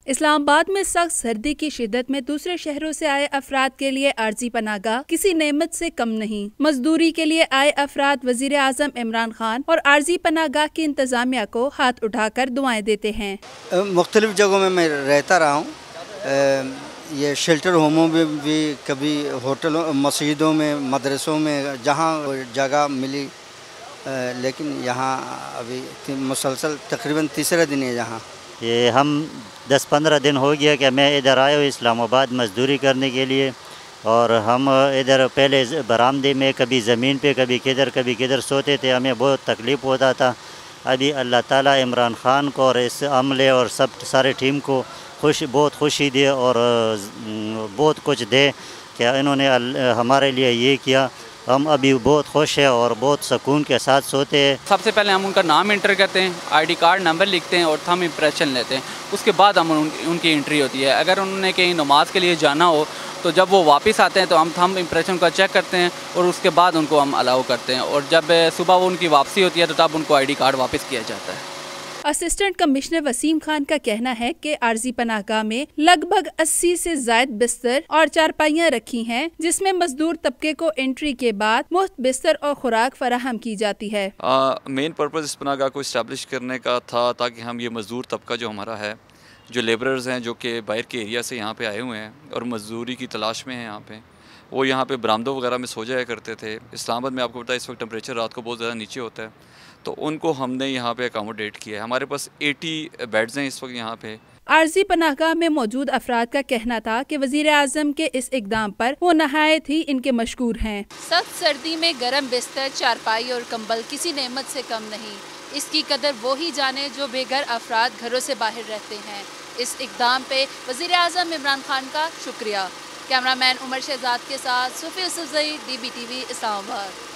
اسلام آباد میں سخت سردی کی شدت میں دوسرے شہروں سے آئے افراد کے لیے عارضی پناہ گاہ کسی نعمت سے کم نہیں۔ مزدوری کے لیے آئے افراد وزیر اعظم عمران خان اور عارضی پناہ گاہ کی انتظامیہ کو ہاتھ اٹھا کر دعائیں دیتے ہیں۔ مختلف جگہوں میں رہتا رہا ہوں، یہ شیلٹر ہوموں میں بھی، کبھی ہوٹلوں، مسجدوں میں، مدرسوں میں، جہاں جگہ ملی، لیکن یہاں ابھی مسلسل تقریباً تیسرا دن ہے یہاں۔ یہ ہم 10-15 دن ہو گیا کہ میں ادھر آیا ہوں اسلام آباد مزدوری کرنے کے لیے، اور ہم ادھر پہلے برآمدے میں کبھی زمین پہ کبھی کدھر سوتے تھے، ہمیں بہت تکلیف ہوتا تھا۔ ابھی اللہ تعالیٰ عمران خان کو اور اس عملے اور سارے ٹیم کو بہت خوشی دے اور بہت کچھ دے کہ انہوں نے ہمارے لیے یہ کیا۔ ہم ابھی بہت خوش ہیں اور بہت سکون کے ساتھ سوتے ہیں۔ سب سے پہلے ہم ان کا نام انٹر کرتے ہیں، آئی ڈی کارڈ نمبر لکھتے ہیں اور ہم امپریشن لیتے ہیں، اس کے بعد ہم ان کی انٹری ہوتی ہے۔ اگر انہوں نے کہیں نماز کے لیے جانا ہو تو جب وہ واپس آتے ہیں تو ہم امپریشن کا چیک کرتے ہیں اور اس کے بعد ان کو ہم الاؤ کرتے ہیں، اور جب صبح وہ ان کی واپسی ہوتی ہے تو تب ان کو آئی ڈی کارڈ واپس کیا جاتا ہے۔ اسسٹنٹ کمشنر وسیم خان کا کہنا ہے کہ عارضی پناہ گاہ میں لگ بھگ 80 سے زائد بستر اور چارپائیاں رکھی ہیں، جس میں مزدور طبقے کو انٹری کے بعد مفت بستر اور خوراک فراہم کی جاتی ہے۔ مین پرپز اس پناہ گاہ کو اسٹیبلش کرنے کا تھا تاکہ ہم یہ مزدور طبقہ جو ہمارا ہے، جو لیبررز ہیں جو کہ باہر کے ایریا سے یہاں پہ آئے ہوئے ہیں اور مزدوری کی تلاش میں ہیں یہاں پہ، وہ یہاں پہ برآمدوں وغیرہ میں سو جایا کرتے تھے۔ اسلام آباد میں آپ کو پتہ ہے اس وقت ٹمپریچر رات کو بہت زیادہ نیچے ہوتا ہے، تو ان کو ہم نے یہاں پہ اکاموڈیٹ کیا ہے۔ ہمارے پاس 80 بیڈز ہیں اس وقت یہاں پہ۔ عارضی پناہ گاہ میں موجود افراد کا کہنا تھا کہ وزیر اعظم کے اس اقدام پر وہ نہایت ہی ان کے مشکور ہیں۔ سخت سردی میں گرم بستر، چارپائی اور کمبل کسی نعمت سے کم نہیں۔ اس کی قدر وہی جانے جو بے گھر افراد گھروں سے باہر رہتے ہیں۔ اس اقدام پہ وزیر اعظم عمران خان کا شکریہ۔ کیمرہ مین عمر شہزاد کے ساتھ صوفی یوسف زئی، DBTV اسلام آباد۔